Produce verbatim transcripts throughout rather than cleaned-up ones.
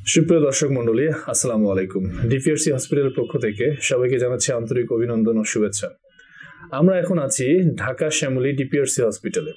সুপ্রিয় দর্শক মণ্ডলী, আসসালামু আলাইকুম। ডিপিআরসি হসপিটালের পক্ষ থেকে সবাইকে জানাচ্ছি আন্তরিক অভিনন্দন ও শুভেচ্ছা। আমরা এখন আছি ঢাকা শ্যামলী ডিপিআরসি হসপিটালে।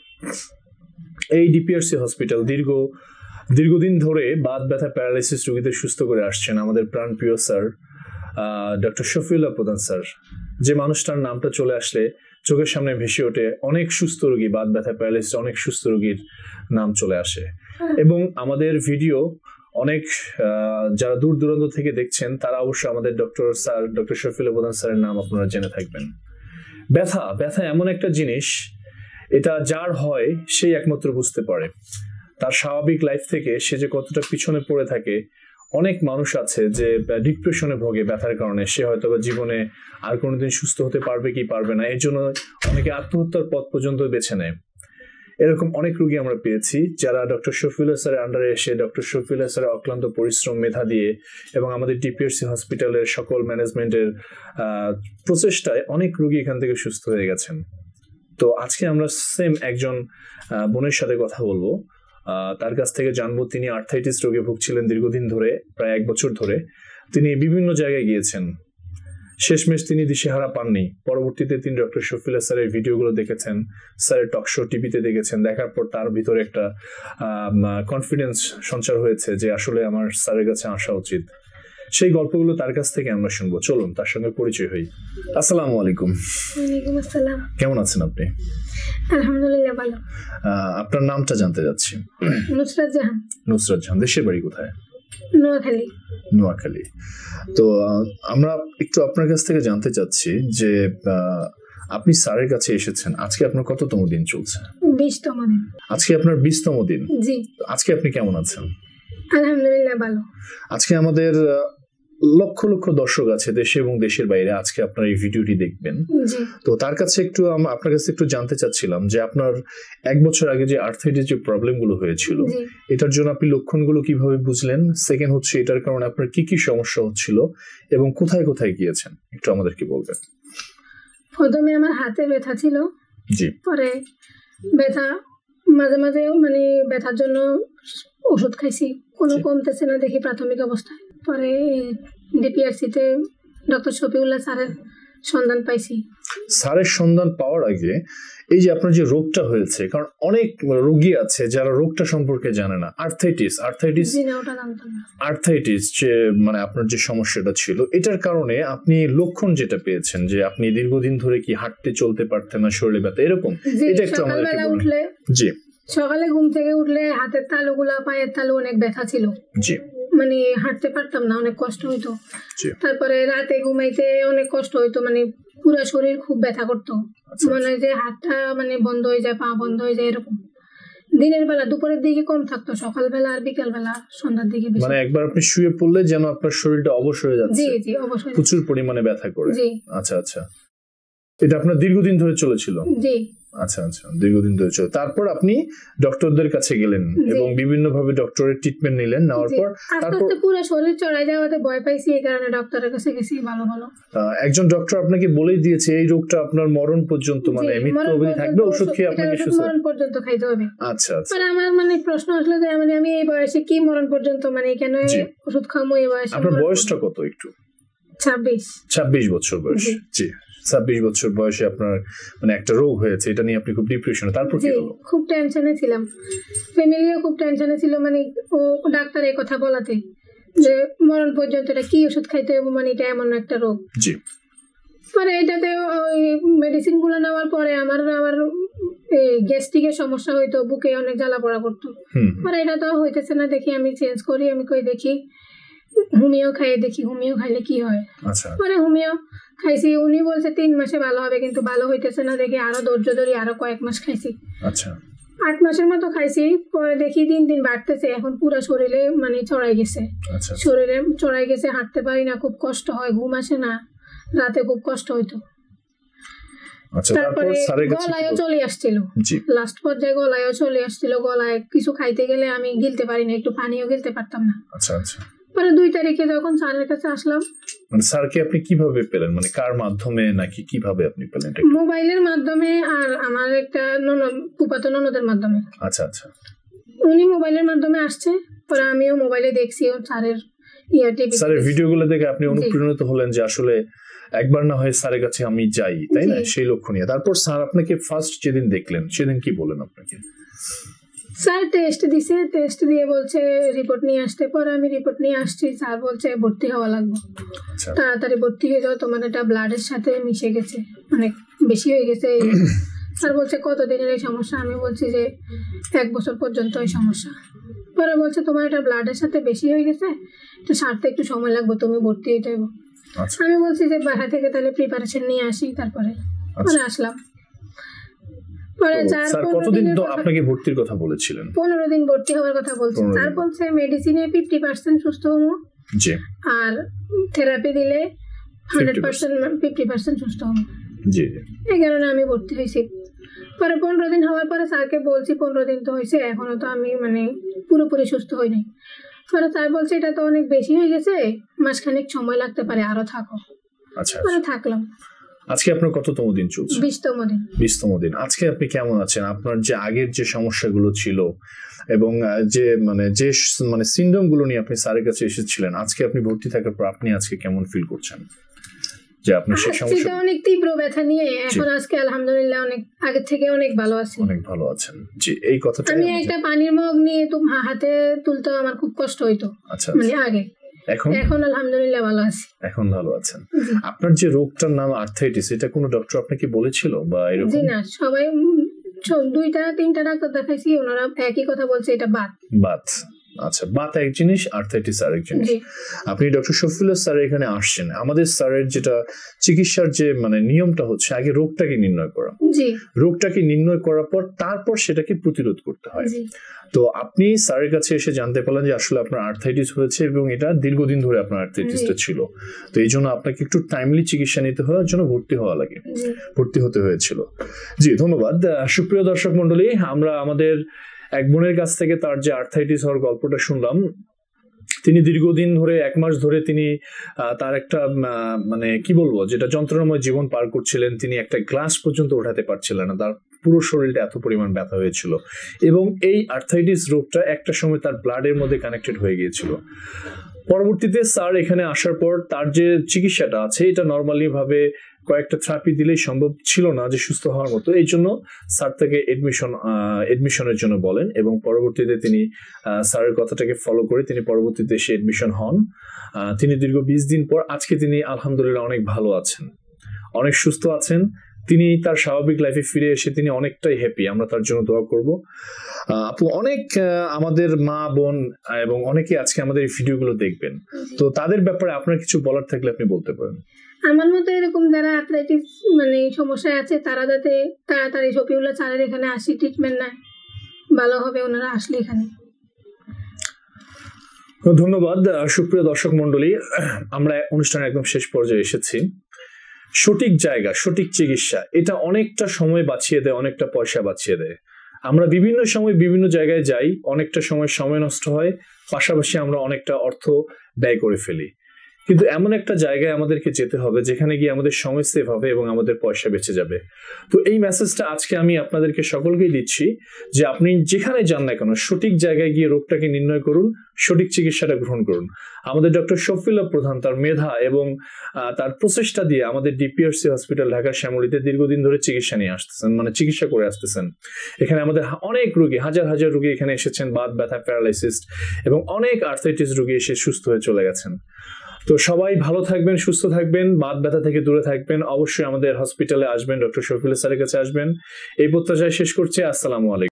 এই ডিপিআরসি হসপিটাল দীর্ঘ দীর্ঘদিন ধরে বাত ব্যথা প্যারালাইসিস রোগীদের সুস্থ করে আসছেন আমাদের প্রাণপ্রিয় স্যার ডক্টর শফিউল্লাহ প্রধান স্যার। যে মানুষটার নামটা চলে আসলে চোখের সামনে ভেসে ওঠে অনেক সুস্থ রোগী, বাত ব্যথা প্যারালাইসিস অনেক সুস্থ রোগীর নাম চলে আসে। এবং আমাদের ভিডিও অনেক যারা দূর দূরান্ত থেকে দেখছেন তারা অবশ্যই আমাদের ডক্টর স্যার ডক্টর শফিউল্লাহ প্রধান স্যারের নাম আপনারা জেনে থাকবেন। ব্যথা ব্যথা এমন একটা জিনিস, এটা যার হয় সেই একমাত্র বুঝতে পারে। তার স্বাভাবিক লাইফ থেকে সে যে কতটা পিছনে পড়ে থাকে। অনেক মানুষ আছে যে ডিপ্রেশনে ভোগে ব্যথার কারণে, সে হয়তো বা জীবনে আর কোনোদিন সুস্থ হতে পারবে কি পারবে না, এর জন্য অনেকে আত্মহত্যার পথ পর্যন্ত বেছে নেয়। এরকম অনেক রোগী আমরা পেয়েছি যারা ডক্টর শফিউল্লাহ স্যারের আন্ডারে এসে ডক্টর শফিউল্লাহ স্যারের অক্লান্ত পরিশ্রম, মেধা দিয়ে এবং আমাদের ডিপিআরসি হসপিটালের সকল ম্যানেজমেন্টের প্রচেষ্টায় অনেক রোগী এখান থেকে সুস্থ হয়ে গেছেন। তো আজকে আমরা সেম একজন বোনের সাথে কথা বলবো, তার কাছ থেকে জানবো তিনি আর্থ্রাইটিস রোগে ভুগছিলেন দীর্ঘদিন ধরে, প্রায় এক বছর ধরে। তিনি বিভিন্ন জায়গায় গিয়েছেন, শেষমেশ তিনি দিশেহারা পাননি। পরবর্তীতে তিনি ডক্টর শফিউল্লাহ স্যারের ভিডিওগুলো দেখেছেন, স্যারের টক শো টিভিতে দেখেছেন। দেখার পর তার ভিতরে একটা কনফিডেন্স সঞ্চার হয়েছে যে আসলে আমার স্যারের কাছে আসা উচিত। সেই গল্পগুলো তার কাছ থেকে আমরা শুনবো। চলুন তার সঙ্গে পরিচয় হই। আসসালামু আলাইকুম। ওয়ালাইকুম আসসালাম। কেমন আছেন আপনি? আলহামদুলিল্লাহ ভালো। আপনার নামটা জানতে যাচ্ছি। নুসরাত জাহান। নুসরাত জাহান। দেশের বাড়ি কোথায়? নোয়াখালী। নোয়াখালী। তো আমরা একটু আপনার কাছ থেকে জানতে চাচ্ছি যে আপনি স্যারের কাছে এসেছেন, আজকে আপনার কততম দিন চলছে? বিশতম দিন। আজকে আপনার বিশতম দিন। জি। আজকে আপনি কেমন আছেন? আলহামদুলিল্লাহ ভালো। আজকে আমাদের লক্ষ লক্ষ দর্শক আছে দেশে এবং দেশের বাইরে, আজকে আপনার এই ভিডিওটি দেখবেন। তো তার কাছে একটু আপনার কাছে একটু জানতে চাচ্ছিলাম যে আপনার এক বছর আগে যে আর্থ্রাইটিস যে প্রবলেম গুলো হয়েছিল, এটার জন্য আপনি লক্ষণগুলো কিভাবে বুঝলেন? সেকেন্ড হচ্ছে এটার কারণে আপনার কি কি সমস্যা হচ্ছিল এবং কোথায় কোথায় গিয়েছেন, একটু আমাদেরকে বলবেন। প্রথমে আমার হাতে ব্যথা ছিল। জি। পরে ব্যথা মাঝে মাঝে মানে ব্যথার জন্য ওষুধ খাইছি, কোনো কমতেছে না দেখি প্রাথমিক অবস্থায়। পরে ডিপিআরসিতে ডক্টর শফিউল্লাহ স্যারের সন্ধান পাইছি। স্যারের সন্ধান পাওয়ার আগে এই যে আপনার যে রোগটা হয়েছে, কারণ অনেক রোগী আছে যারা রোগটা সম্পর্কে জানে না। আর্থ্রাইটিস আর্থ্রাইটিস আর্থ্রাইটিস যে মানে আপনার যে সমস্যাটা ছিল, এটার কারণে আপনি লক্ষণ যেটা পেয়েছেন যে আপনি দীর্ঘদিন ধরে কি হাঁটতে চলতে পারতেন না, শরীরে ব্যথা এরকম, এটা একটু আমাদেরকে বলুন। জি। সকালে ঘুম থেকে উঠলে হাতের তালুগুলা, পায়ের তালু অনেক ব্যথা ছিল। জি। মানে হাঁটতে পারতাম না, অনেক কষ্ট হইতো। তারপরে রাতে ঘুমাইতে অনেক কষ্ট হইতো, মানে পুরো শরীর খুব ব্যথা করতো, মানে যে হাতটা মানে বন্ধ হয়ে যায়, পা বন্ধ হয়ে যায় এরকম। দিনের বেলা দুপুরের দিকে কম থাকতো, সকালবেলা আর বিকেল বেলা সন্ধ্যার দিকে বেশি। মানে একবার আপনি শুয়ে পড়লে যেন আপনার শরীরটা অবশ হয়ে যাচ্ছে। জি জি অবশ্যই, প্রচুর পরিমাণে ব্যথা করে। জি। আচ্ছা আচ্ছা, এটা আপনার দীর্ঘদিন ধরে চলেছিল? জি। আচ্ছা আচ্ছা, দীর্ঘদিন ধরে চলে। তারপর আপনি ডক্টরদের কাছে গেলেন এবং বিভিন্ন ভাবে ডক্টরের ট্রিটমেন্ট নিলেন, নেওয়ার পর তারপর পুরো শরীর চড়াই যাওয়াতে ভয় পাইছি, এই কারণে ডক্টরের কাছে গেছি। ভালো ভালো একজন ডক্টর আপনাকে বলেই দিয়েছে এই রোগটা আপনার মরণ পর্যন্ত, মানে মৃত্যু অবধি থাকবে, ওষুধ খেয়ে আপনাকে সুস্থ মরণ পর্যন্ত খাইতে হবে। আচ্ছা আচ্ছা। মানে আমার মানে প্রশ্ন আসলে যে মানে আমি এই বয়সে কি মরণ পর্যন্ত, মানে কেন ওষুধ খামো এই বয়সে? আপনার বয়সটা কত? একটু ছাব্বিশ। ছাব্বিশ বছর বয়স। জি। ছাব্বিশ বছর বয়সে আপনার মানে একটা রোগ হয়েছে, এটা নিয়ে আপনি খুব ডিপ্রেশনে। তারপর কি হলো? খুব টেনশনে ছিলাম, ফ্যামিলিও খুব টেনশনে ছিল। মানে ও ডাক্তার এই কথা বলাতে যে মরণ পর্যন্ত এটা কি ওষুধ খাইতে হবে, মানে এটা এমন একটা রোগ। জি। পরে এটাতে ওই মেডিসিন গুলো নেওয়ার পরে আমার আবার গ্যাস্ট্রিকের সমস্যা হইতো, বুকে অনেক জ্বালা পোড়া করতো। পরে এটা তো হইতেছে না, দেখি আমি চেঞ্জ করি, আমি কই দেখি হোমিও খাইয়ে দেখি, হোমিও খাইলে কি হয়। পরে হোমিও খাইছি, উনি বলছে তিন মাসে ভালো হবে, কিন্তু ভালো হইতেছে না দেখি আরো ধৈর্য ধরি, আরো কয়েক মাস খাইছি। আচ্ছা। আট মাসের মতো খাইছি, পরে দেখি দিন দিন বাড়তেছে, এখন পুরো শরীরে মানে চড়াই গেছে। শরীরে চড়াই গেছে, হাঁটতে পারি না, খুব কষ্ট হয়, ঘুম আসে না, রাতে খুব কষ্ট হইতো। তারপরে গলায়ও চলে আসছিল, লাস্ট পর্যায়ে গলায়ও চলে আসছিল। গলায় কিছু খাইতে গেলে আমি গিলতে পারি না, একটু পানিও গিলতে পারতাম না। আচ্ছা আচ্ছা। পরে দুই তারিখে যখন স্যারের কাছে আসলাম। মানে স্যারকে আপনি কিভাবে পেলেন, মানে কার মাধ্যমে নাকি কিভাবে আপনি পেলেন? মোবাইলের মাধ্যমে, আর আমার একটা ননদ, ফুফাতো ননদের মাধ্যমে। আচ্ছা আচ্ছা। উনি মোবাইলের মাধ্যমে আসছে, পরে আমিও মোবাইলে দেখছি স্যারের ইয়া টিভি স্যারের ভিডিওগুলো দেখে আপনি অনুপ্রাণিত হলেন যে আসলে একবার না হয় স্যারের কাছে আমি যাই, তাই না? সেই লক্ষ্য নিয়ে তারপর স্যার আপনাকে ফার্স্ট যেদিন দেখলেন সেদিন কি বলেন আপনাকে? স্যার টেস্ট দিছে, টেস্ট দিয়ে বলছে রিপোর্ট নিয়ে আসতে। পরে আমি রিপোর্ট নিয়ে আসছি, স্যার বলছে ভর্তি হওয়া লাগবে, তাড়াতাড়ি ভর্তি হয়ে যাও, তোমার এটা ব্লাডের সাথে মিশে গেছে, অনেক বেশি হয়ে গেছে। স্যার বলছে কতদিনের এই সমস্যা? আমি বলছি যে এক বছর পর্যন্ত এই সমস্যা। পরে বলছে তোমার এটা ব্লাডের সাথে বেশি হয়ে গেছে, তো সারতে একটু সময় লাগবে, তুমি ভর্তি হয়ে যাবো। আমি বলছি যে বাসা থেকে তাহলে প্রিপারেশন নিয়ে আসি, তারপরে পরে আসলাম। পরে চার কতদিন তো আপনাকে ভর্তির কথা বলেছিলেন? পনেরো দিন ভর্তি হওয়ার কথা বলছে। স্যার বলছে মেডিসিনে ফিফটি পার্সেন্ট সুস্থ হবো, আর থেরাপি দিলে হান্ড্রেড পার্সেন্ট ফিফটি পার্সেন্ট সুস্থ হবো। জি, এই কারণে আমি ভর্তি হয়েছি। পরে পনেরো দিন হওয়ার পরে স্যারকে বলছি পনেরো দিন তো হয়েছে, এখনো তো আমি মানে পুরোপুরি সুস্থ হইনি। পরে স্যার বলছে এটা তো অনেক বেশি হয়ে গেছে, মাসখানেক সময় লাগতে পারে, আরো থাকো। আচ্ছা, পরে থাকলাম। আজকে আপনার কততম দিন চলছে? বিশতম দিন। বিশতম দিন। আজকে আপনি কেমন আছেন? আপনার যে আগের যে সমস্যাগুলো ছিল এবং যে মানে যে মানে সিনড্রোম গুলো নিয়ে আপনি স্যারের কাছে এসেছিলেন, আজকে আপনি ভর্তি থাকার পর আপনি আজকে কেমন ফিল করছেন? যে আপনি সেই সমস্যা অনেক তীব্র ব্যথা নিয়ে এখন আজকে আলহামদুলিল্লাহ অনেক আগের থেকে অনেক ভালো আছি। অনেক ভালো আছেন। জি, এই কথাটা আমি একটা পানির মগ নিয়ে তো হাতে তুলতে আমার খুব কষ্ট হইতো। আচ্ছা, মানে আগে। এখন এখন আলহামদুলিল্লাহ ভালো আছি। এখন ভালো আছেন। আপনার যে রোগটার নাম আর্থ্রাইটিস, এটা কোনো ডক্টর আপনাকে বলেছিল বা এরকম? জি না, সবাই দুইটা তিনটা ডাক্তার দেখাইছি, ওনারা একই কথা বলছে, এটা বাত। বাত। আচ্ছা, বাত এক জিনিস, আর্থ্রাইটিস আরেক জিনিস। আপনি ডক্টর শফিউল্লাহ স্যারের এখানে আসছেন। আমাদের স্যারের যেটা চিকিৎসার যে মানে নিয়মটা হচ্ছে আগে রোগটাকে নির্ণয় করা। জি, রোগটাকে নির্ণয় করার পর তারপর সেটাকে প্রতিরোধ করতে হয়। তো আপনি স্যারের কাছে এসে জানতে পারলেন যে আসলে আপনার আর্থ্রাইটিস হয়েছে এবং এটা দীর্ঘদিন ধরে আপনার আর্থ্রাইটিসটা ছিল। তো এই জন্য আপনাকে একটু টাইমলি চিকিৎসা নিতে হওয়ার জন্য ভর্তি হওয়া লাগে, ভর্তি হতে হয়েছিল। জি, ধন্যবাদ। সুপ্রিয় দর্শক মন্ডলী, আমরা আমাদের এক বোনের কাছ থেকে তার যে আর্থ্রাইটিস হওয়ার গল্পটা শুনলাম। তিনি দীর্ঘদিন ধরে এক মাস ধরে তিনি তার একটা মানে কি বলবো যেটা যন্ত্রণাময় জীবন পার করছিলেন। তিনি একটা গ্লাস পর্যন্ত ওঠাতে পারছিলেন না, তার পুরো শরীরটা এত পরিমাণ ব্যথা হয়েছিল এবং এই আর্থ্রাইটিস রোগটা একটা সময় তার ব্লাডের মধ্যে কানেক্টেড হয়ে গিয়েছিল। পরবর্তীতে স্যার এখানে আসার পর তার যে চিকিৎসাটা আছে এটা নর্মালি ভাবে কয়েকটা থেরাপি দিলেই সম্ভব ছিল না যে সুস্থ হওয়ার মতো। এই জন্য স্যার থেকে এডমিশন এডমিশনের জন্য বলেন এবং পরবর্তীতে তিনি স্যারের কথাটাকে ফলো করে তিনি পরবর্তীতে এসে এডমিশন হন। তিনি দীর্ঘ বিশ দিন পর আজকে তিনি আলহামদুলিল্লাহ অনেক ভালো আছেন, অনেক সুস্থ আছেন। তিনি তার স্বাভাবিক লাইফে ফিরে এসে তিনি অনেকটাই হ্যাপি। আমরা তার জন্য দোয়া করব। আপু, অনেক আমাদের মা বোন এবং অনেকে আজকে আমাদের এই ভিডিওগুলো দেখবেন, তো তাদের ব্যাপারে আপনার কিছু বলার থাকলে আপনি বলতে পারেন। আমার মতো এরকম যারা আর্থ্রাইটিস মানে সমস্যায় আছে তারা যাতে তাড়াতাড়ি শফিউল্লাহ স্যারের এখানে আসি, ট্রিটমেন্ট নেয়, ভালো হবে ওনারা আসলে এখানে। ধন্যবাদ। সুপ্রিয় দর্শক মন্ডলী, আমরা অনুষ্ঠানের একদম শেষ পর্যায়ে এসেছি। সঠিক জায়গা, সঠিক চিকিৎসা, এটা অনেকটা সময় বাঁচিয়ে দেয়, অনেকটা পয়সা বাঁচিয়ে দেয়। আমরা বিভিন্ন সময় বিভিন্ন জায়গায় যাই, অনেকটা সময় সময় নষ্ট হয়, পাশাপাশি আমরা অনেকটা অর্থ ব্যয় করে ফেলি। কিন্তু এমন একটা জায়গায় আমাদেরকে যেতে হবে যেখানে গিয়ে আমাদের সময় সেভ হবে এবং আমাদের পয়সা বেঁচে যাবে। তো এই মেসেজটা আজকে আমি আপনাদেরকে সকলকেই দিচ্ছি যে আপনি যেখানে যান না কেন সঠিক জায়গায় গিয়ে রোগটাকে নির্ণয় করুন, সঠিক চিকিৎসাটা গ্রহণ করুন। আমাদের ডক্টর শফিউল্লাহ প্রধান তার মেধা এবং তার প্রচেষ্টা দিয়ে আমাদের ডিপিআরসি হসপিটাল ঢাকা শ্যামলীতে দীর্ঘদিন ধরে চিকিৎসা নিয়ে আসতেছেন, মানে চিকিৎসা করে আসতেছেন। এখানে আমাদের অনেক রোগী, হাজার হাজার রোগী এখানে এসেছেন, বাত ব্যথা, প্যারালাইসিস এবং অনেক আর্থ্রাইটিস রোগী এসে সুস্থ হয়ে চলে গেছেন। তো সবাই ভালো থাকবেন, সুস্থ থাকবেন, বাত ব্যথা থেকে দূরে থাকবেন। অবশ্যই আমাদের হসপিটালে আসবেন, ডক্টর শফিউল্লাহ স্যারের কাছে আসবেন। এই প্রত্যাশায় শেষ করছি। আসসালামু আলাইকুম।